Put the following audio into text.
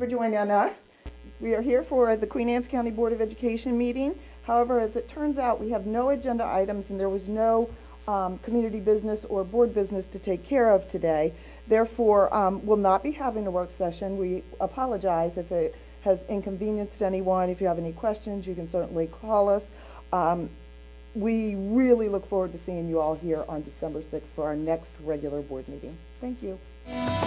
for joining us. We are here for the Queen Anne's County Board of Education meeting. However, as it turns out, we have no agenda items and there was no community business or board business to take care of today. Therefore, we'll not be having a work session. We apologize if it has inconvenienced anyone. If you have any questions, you can certainly call us. We really look forward to seeing you all here on December 6th for our next regular board meeting. Thank you.